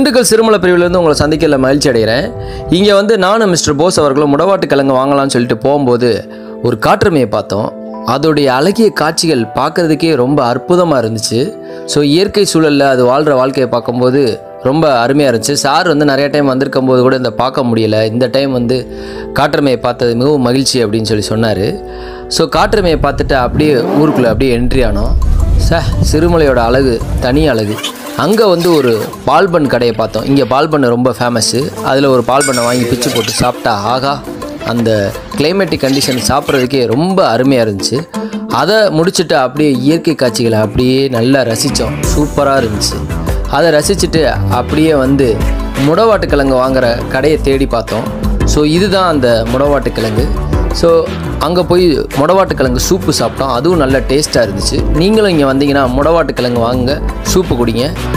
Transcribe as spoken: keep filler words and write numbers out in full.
திண்டுக்கல் சிறுமலை பிரிவிலிருந்து உங்களை சந்திக்கல மகிழ்ச்சி அடைகிறேன். இங்கே வந்து நானும் மிஸ்டர் போஸ் அவர்களும் முடவாட்டு கிழங்கு வாங்கலாம்னு சொல்லிட்டு போகும்போது ஒரு காட்டுமையை பார்த்தோம். அதோடைய அழகிய காட்சிகள் பார்க்குறதுக்கே ரொம்ப அற்புதமாக இருந்துச்சு. ஸோ இயற்கை சூழலில் அது வாழ்கிற வாழ்க்கையை பார்க்கும்போது ரொம்ப அருமையாக இருந்துச்சு. சார் வந்து நிறைய டைம் வந்திருக்கும் போது கூட இந்த பார்க்க முடியலை, இந்த டைம் வந்து காட்டுமையை பார்த்தது மிகவும் மகிழ்ச்சி அப்படின்னு சொல்லி சொன்னார். ஸோ காட்டுமையை பார்த்துட்டு அப்படியே ஊருக்குள்ளே அப்படியே என்ட்ரி ஆனோம். சார் சிறுமலையோட அழகு தனி அழகு. அங்கே வந்து ஒரு பால்பன் கடையை பார்த்தோம். இங்கே பால்பன் ரொம்ப ஃபேமஸ்ஸு. அதில் ஒரு பால்பண்ணை வாங்கி பிச்சு போட்டு சாப்பிட்டா ஆகா, அந்த கிளைமேட்டிக் கண்டிஷன் சாப்பிட்றதுக்கே ரொம்ப அருமையாக இருந்துச்சு. அதை முடிச்சுட்டு அப்படியே இயற்கை காட்சிகளை அப்படியே நல்லா ரசித்தோம். சூப்பராக இருந்துச்சு. அதை ரசிச்சுட்டு அப்படியே வந்து முடவாட்டு கிழங்கு வாங்குகிற கடையை தேடி பார்த்தோம். ஸோ இதுதான் அந்த முடவாட்டு கிழங்கு. ஸோ அங்கே போய் முடவாட்டு கிழங்கு சூப்பு சாப்பிட்டோம். அதுவும் நல்ல டேஸ்ட்டாக இருந்துச்சு. நீங்களும் இங்கே வந்தீங்கன்னா முடவாட்டு கிழங்கு வாங்க, சூப்பு குடிங்க.